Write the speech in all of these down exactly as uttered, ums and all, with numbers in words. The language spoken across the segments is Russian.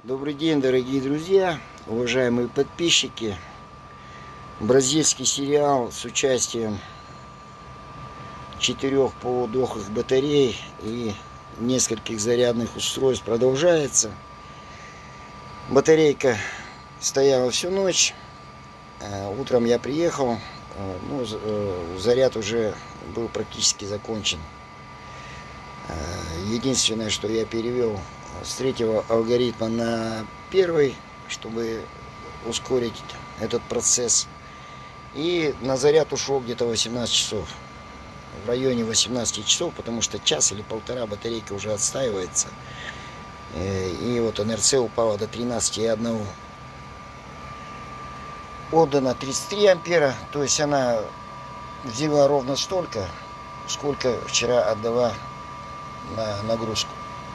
Добрый день, дорогие друзья, уважаемые подписчики. Бразильский сериал с участием четырех полудохлых батарей и нескольких зарядных устройств продолжается. Батарейка стояла всю ночь. Утром я приехал, ну, заряд уже был практически закончен. Единственное, что я перевел с третьего алгоритма на первый, чтобы ускорить этот процесс. И на заряд ушло где-то восемнадцать часов. В районе восемнадцати часов, потому что час или полтора батарейка уже отстаивается. И вот эн эр цэ упала до тринадцати и одного. Отдано тридцать три ампера, то есть она взяла ровно столько, сколько вчера отдала на нагрузку.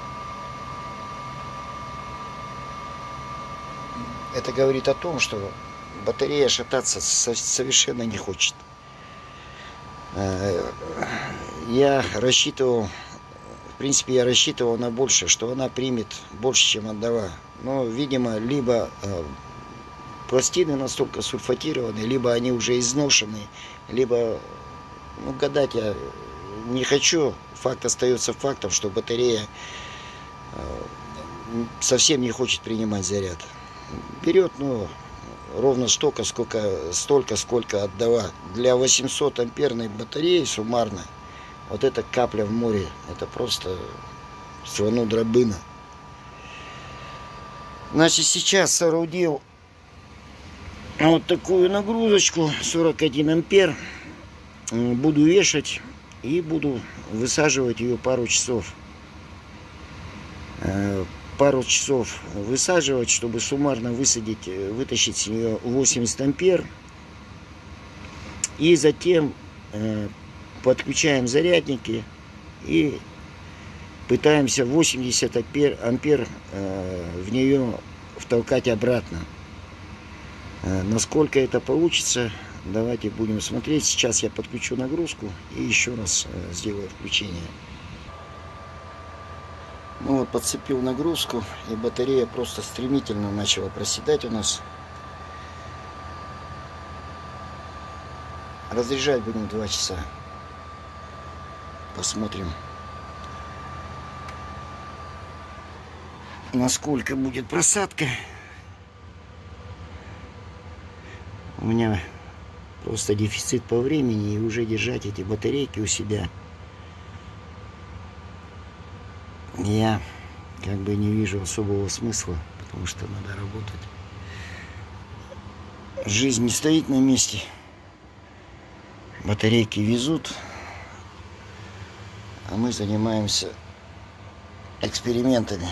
Это говорит о том, что батарея шататься совершенно не хочет. Я рассчитывал, в принципе, я рассчитывал на больше, что она примет больше, чем отдала. Но, видимо, либо пластины настолько сульфатированы, либо они уже изношены, либо, ну, гадать я не хочу. Факт остается фактом, что батарея совсем не хочет принимать заряд. Берет, ну, ровно столько, сколько, столько, сколько отдала. Для восьмисот амперной батареи суммарно, вот эта капля в море, это просто слону дробына. Значит, сейчас соорудил вот такую нагрузочку, сорок один ампер. Буду вешать и буду высаживать ее пару часов. Пару часов высаживать, чтобы суммарно высадить, вытащить с нее восемьдесят ампер. И затем э, подключаем зарядники и пытаемся восемьдесят ампер, ампер э, в нее втолкать обратно. Э, насколько это получится, давайте будем смотреть. Сейчас я подключу нагрузку и еще раз э, сделаю включение. Ну вот, подцепил нагрузку, и батарея просто стремительно начала проседать у нас. Разряжать будем два часа. Посмотрим, насколько будет просадка. У меня просто дефицит по времени, и уже держать эти батарейки у себя я как бы не вижу особого смысла, потому что надо работать. Жизнь не стоит на месте. Батарейки везут, а мы занимаемся экспериментами.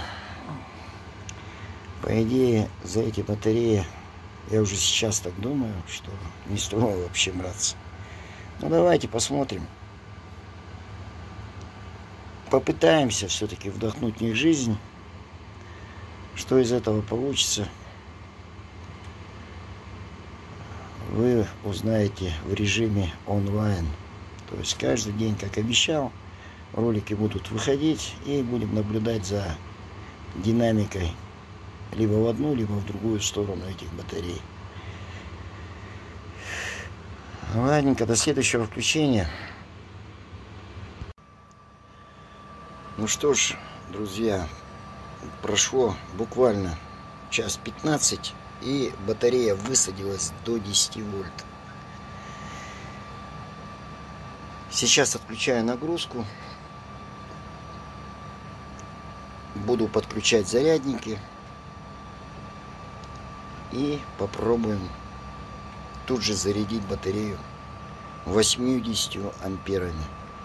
По идее, за эти батареи, я уже сейчас так думаю, что не стоило вообще браться. Ну давайте посмотрим. Попытаемся все-таки вдохнуть в них жизнь. Что из этого получится, вы узнаете в режиме онлайн. То есть каждый день, как обещал, ролики будут выходить, и будем наблюдать за динамикой либо в одну, либо в другую сторону этих батарей. Ладненько, до следующего включения. Ну что ж, друзья, прошло буквально час пятнадцать, и батарея высадилась до десяти вольт. Сейчас отключаю нагрузку. Буду подключать зарядники. И попробуем тут же зарядить батарею восьмидесятью амперами.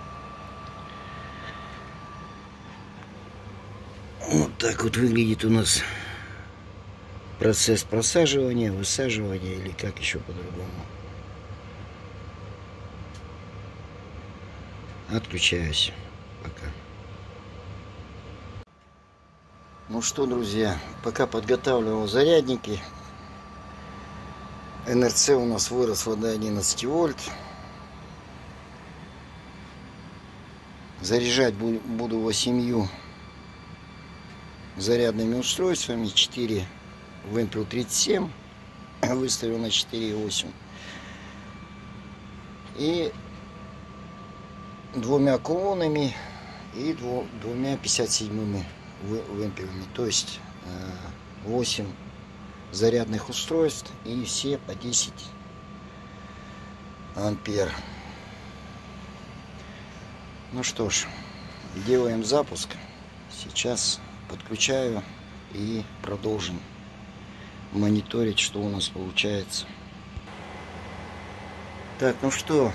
Вот так вот выглядит у нас процесс просаживания, высаживания, или как еще по-другому. Отключаюсь. Пока. Ну что, друзья, пока подготавливал зарядники, эн эр цэ у нас выросло до одиннадцати вольт. Заряжать буду восемью зарядными устройствами. четыре вымпел тридцать семь, выставил на четыре и восемь. И двумя кулонами и двумя пятьдесят семь вымпелами. То есть восемь зарядных устройств и все по десять ампер. Ну что ж, делаем запуск. Сейчас подключаю и продолжим мониторить, что у нас получается. Так, ну что,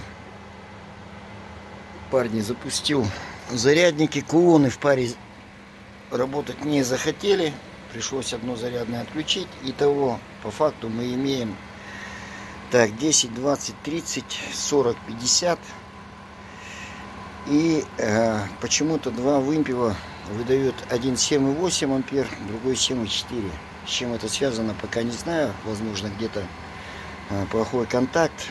парни, запустил зарядники. Кулоны в паре работать не захотели. Пришлось одно зарядное отключить. Итого, по факту, мы имеем так, десять, двадцать, тридцать, сорок, пятьдесят. И э, почему-то два вымпела выдает один семь и восемь ампер, другой семь и четыре. С чем это связано, пока не знаю. Возможно, где-то э, плохой контакт.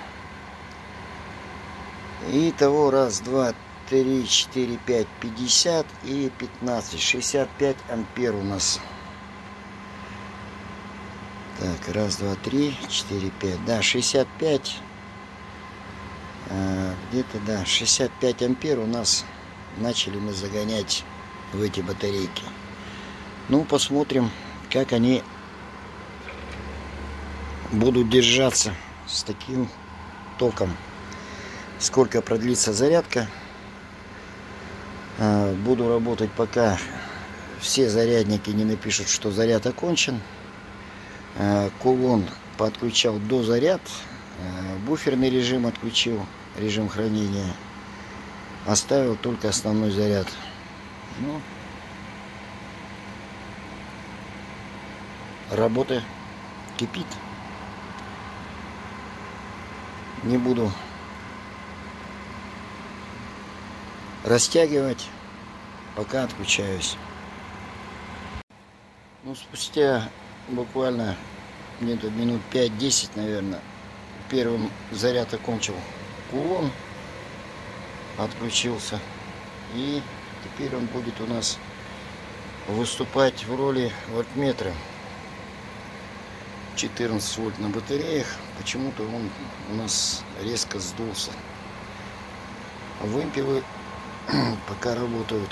И того раз, два, три, четыре, пять, пятьдесят и пятнадцать. шестьдесят пять ампер у нас. Так, раз, два, три, четыре, пять. Да, шестьдесят пять. А, где-то, да, шестьдесят пять ампер у нас начали мы загонять в эти батарейки. Ну, посмотрим, как они будут держаться с таким током. Сколько продлится зарядка. А, буду работать, пока все зарядники не напишут, что заряд окончен. Кулон подключал до заряд, буферный режим отключил, режим хранения, оставил только основной заряд. Ну, работа кипит. Не буду растягивать, пока отключаюсь. Ну, спустя буквально где-то минут пять-десять, наверное, первым заряд окончил кулон, отключился, и теперь он будет у нас выступать в роли вольтметра. четырнадцать вольт на батареях. Почему-то он у нас резко сдулся. Вымпелы пока работают.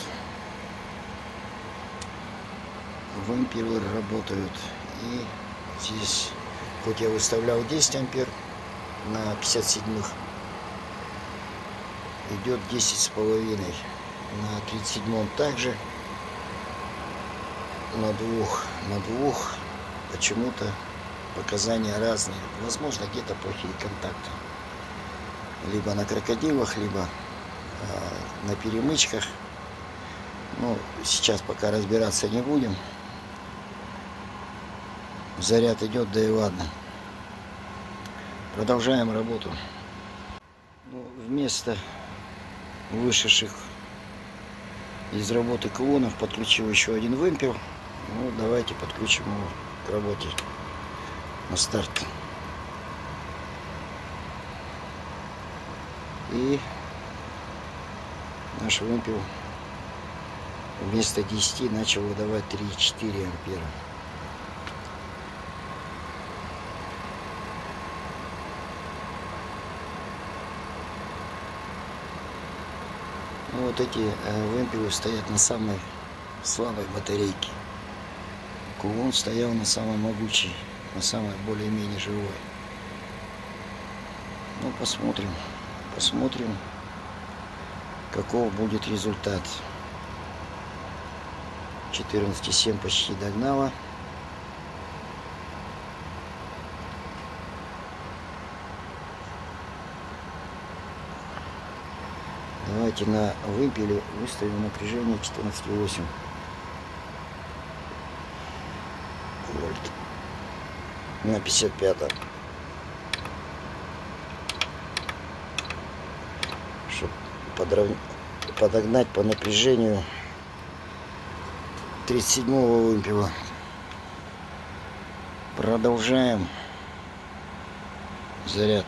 Вымпелы работают. И здесь, хоть я выставлял десять ампер на пятьдесят семь, идет десять с половиной. На тридцать семь также, на двух, на двух почему-то показания разные. Возможно, где-то плохие контакты. Либо на крокодилах, либо э, на перемычках. Ну, сейчас пока разбираться не будем. Заряд идет, да и ладно. Продолжаем работу. Ну, вместо вышедших из работы кулонов подключил еще один вымпел. Ну, давайте подключим его к работе на старт. И наш вымпел вместо десяти начал выдавать три-четыре ампера. Вот эти вымпелы стоят на самой слабой батарейке. Кулон стоял на самой могучей, на самой более-менее живой. Ну, посмотрим, посмотрим, каков будет результат. четырнадцать и семь почти догнала. Давайте на вымпеле выставим напряжение четырнадцать и восемь вольт на пятьдесят пятом, чтобы подравнять, подогнать по напряжению тридцать седьмого вымпела. Продолжаем заряд.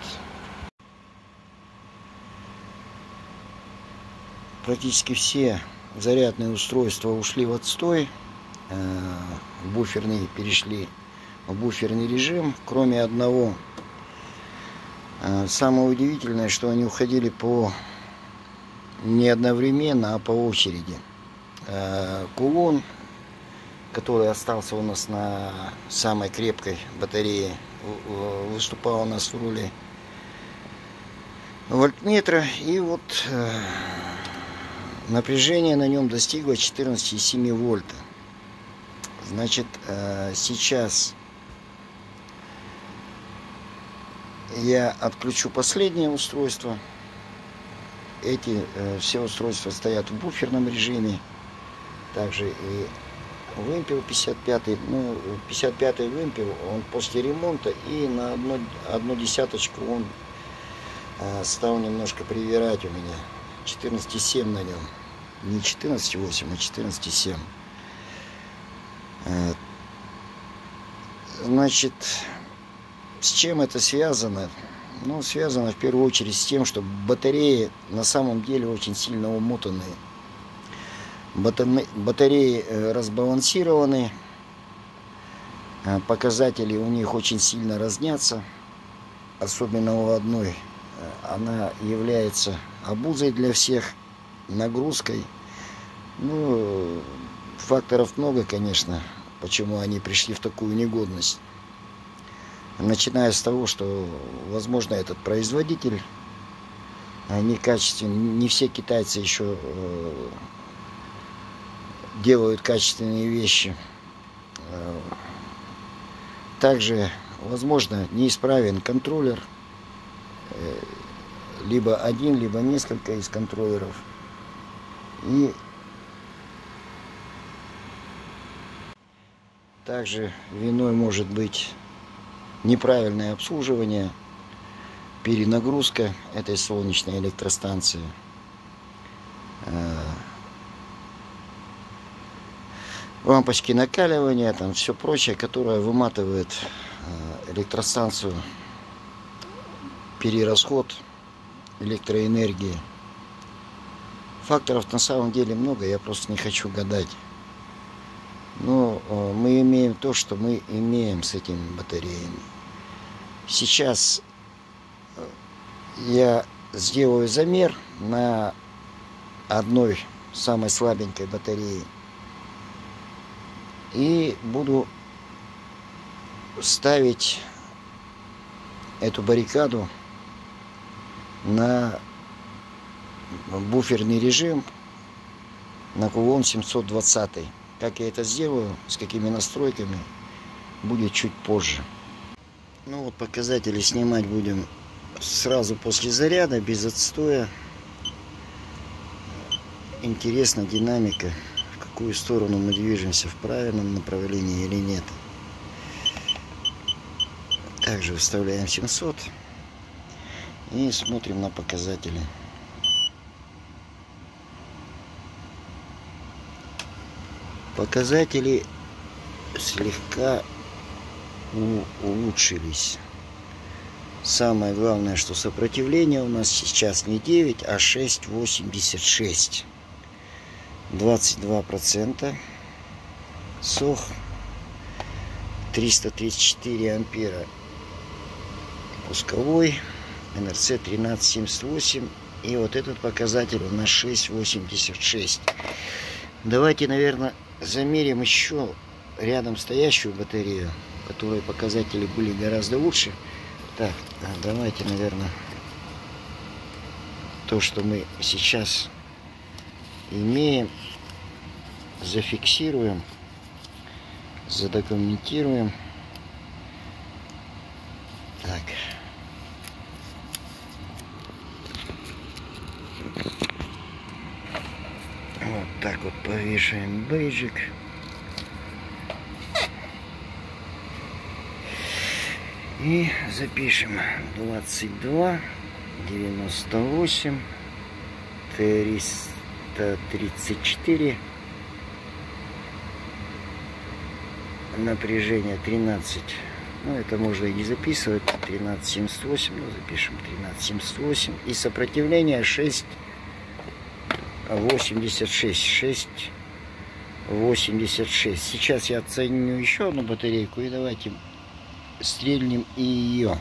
Практически все зарядные устройства ушли в отстой. буферный, перешли в буферный режим, кроме одного. Самое удивительное, что они уходили по не одновременно, а по очереди. Кулон, который остался у нас на самой крепкой батарее, выступал у нас в роли вольтметра, и вот напряжение на нем достигло четырнадцать и семь вольта. Значит, сейчас я отключу последнее устройство. Эти все устройства стоят в буферном режиме. Также и вымпел пятьдесят пятый. Ну, пятьдесят пятый вымпел, он после ремонта, и на одну, одну десяточку он стал немножко привирать у меня. четырнадцать и семь на нем. Не четырнадцать и восемь, а четырнадцать и семь. Значит, с чем это связано? Ну, связано в первую очередь с тем, что батареи на самом деле очень сильно умотанные. Батареи разбалансированы, показатели у них очень сильно разнятся, особенно у одной. Она является обузой для всех, нагрузкой. Ну, факторов много, конечно, почему они пришли в такую негодность. Начиная с того, что, возможно, этот производитель некачественный, не все китайцы еще делают качественные вещи. Также, возможно, неисправен контроллер, либо один, либо несколько из контроллеров. И также виной может быть неправильное обслуживание, перенагрузка этой солнечной электростанции. Лампочки накаливания, там все прочее, которое выматывает электростанцию, перерасход электроэнергии. Факторов на самом деле много, я просто не хочу гадать. Но мы имеем то, что мы имеем с этими батареями. Сейчас я сделаю замер на одной самой слабенькой батарее. И буду ставить эту баррикаду на буферный режим, на кулон семьсот двадцать. Как я это сделаю, с какими настройками, будет чуть позже. Ну вот, показатели снимать будем сразу после заряда, без отстоя. Интересна динамика, в какую сторону мы движемся, в правильном направлении или нет. Также выставляем семьсот и смотрим на показатели. Показатели слегка улучшились. Самое главное, что сопротивление у нас сейчас не девять, а шесть восемьдесят шесть. двадцать два процента. Сох триста тридцать четыре ампера. Пусковой. эн эр си тринадцать семьдесят восемь. И вот этот показатель у нас шесть восемьдесят шесть. Давайте, наверное, замерим еще рядом стоящую батарею, у которой показатели были гораздо лучше. Так, давайте, наверное, то, что мы сейчас имеем, зафиксируем, задокументируем. Так. Вот так вот повешаем бейджик. И запишем двадцать два девяносто восемь триста тридцать четыре. Напряжение тринадцать. Ну, это можно и не записывать. тринадцать семьдесят восемь. Ну, запишем тринадцать семьдесят восемь. И сопротивление шесть восемьдесят шесть. шесть восемьдесят шесть. Сейчас я оценю еще одну батарейку, и давайте стрельнем и ее.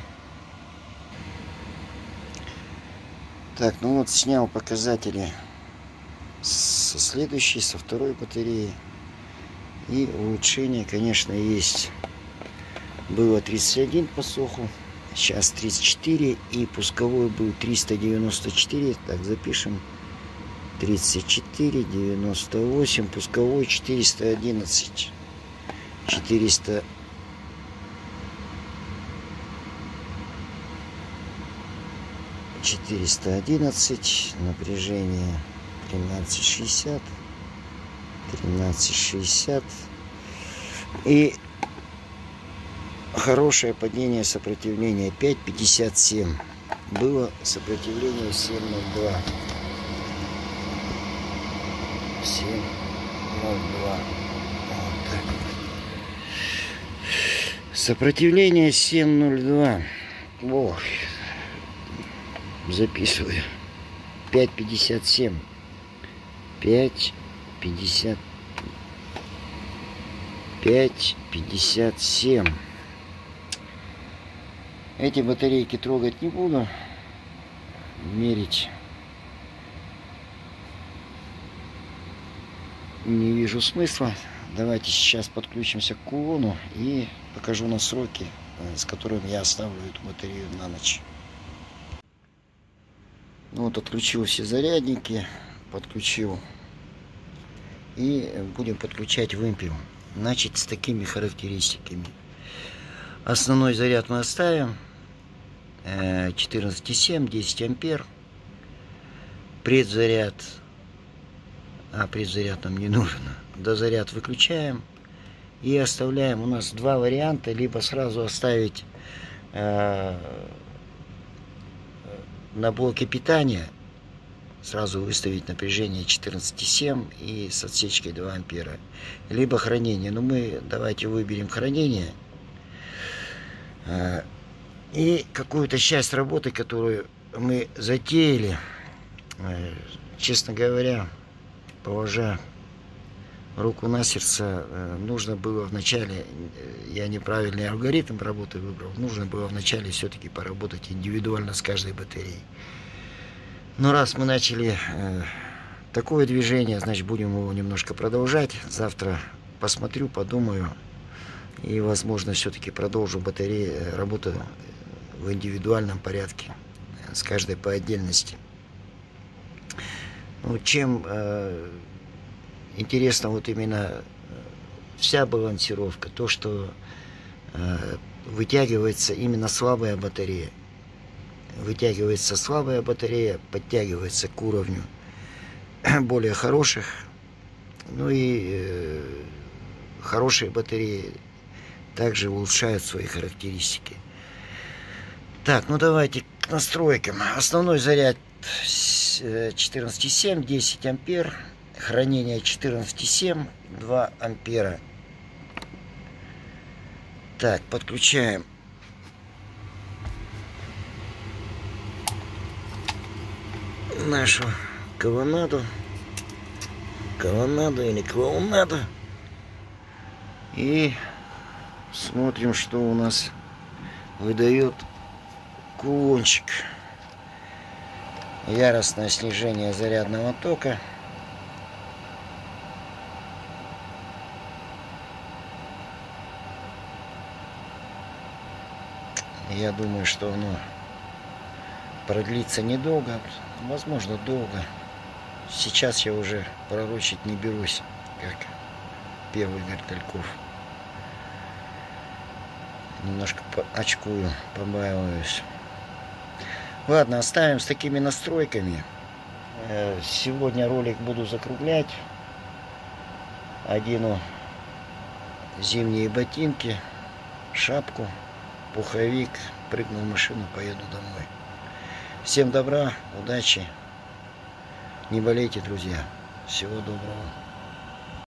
Так, ну вот снял показатели со следующей, со второй батареи. И улучшение, конечно, есть. Было тридцать один по соху, сейчас тридцать четыре, и пусковой был триста девяносто четыре. Так, запишем. тридцать четыре, девяносто восемь, пусковой четыреста одиннадцать. четыреста четыреста одиннадцать, напряжение тринадцать шестьдесят, тринадцать шестьдесят, и хорошее падение сопротивления пять пятьдесят семь. Было сопротивление семь ноль два. семь ноль два. Вот так. Сопротивление семь ноль два. Ох. Записываю. пять пятьдесят семь. пять пятьдесят. пять пятьдесят семь. Эти батарейки трогать не буду. Мерить не вижу смысла. Давайте сейчас подключимся к кулону и покажу настройки, с которыми я оставлю эту батарею на ночь. Ну вот, отключил все зарядники, подключил, и будем подключать вымпел. Значит, с такими характеристиками. Основной заряд мы оставим четырнадцать и семь, десять ампер. Предзаряд, а предзаряд нам не нужен. Дозаряд выключаем и оставляем. У нас два варианта: либо сразу оставить э, на блоке питания, сразу выставить напряжение четырнадцать и семь и с отсечкой два ампера, либо хранение. Но мы давайте выберем хранение. Э, и какую-то часть работы, которую мы затеяли, э, честно говоря, положа руку на сердце, нужно было вначале, я неправильный алгоритм работы выбрал, нужно было вначале все-таки поработать индивидуально с каждой батареей. Но раз мы начали э, такое движение, значит, будем его немножко продолжать. Завтра посмотрю, подумаю, и, возможно, все-таки продолжу батареи, работу в индивидуальном порядке, с каждой по отдельности. Ну, чем э, интересно вот именно вся балансировка, то, что э, вытягивается именно слабая батарея. Вытягивается слабая батарея, подтягивается к уровню более хороших. Ну и э, хорошие батареи также улучшают свои характеристики. Так, ну давайте к настройкам. Основной заряд четырнадцать и семь, десять ампер. Хранение четырнадцать и семь, два ампера. Так, подключаем. Нашу колоннаду. Колоннаду или клоунаду. И смотрим, что у нас выдает кулончик. Яростное снижение зарядного тока. Я думаю, что оно продлится недолго, возможно, долго. Сейчас я уже пророчить не берусь, как первый Вертольков. Немножко очкую, побаиваюсь. Ладно, оставим с такими настройками. Сегодня ролик буду закруглять. Одену зимние ботинки, шапку, пуховик, прыгну в машину, поеду домой. Всем добра, удачи. Не болейте, друзья. Всего доброго.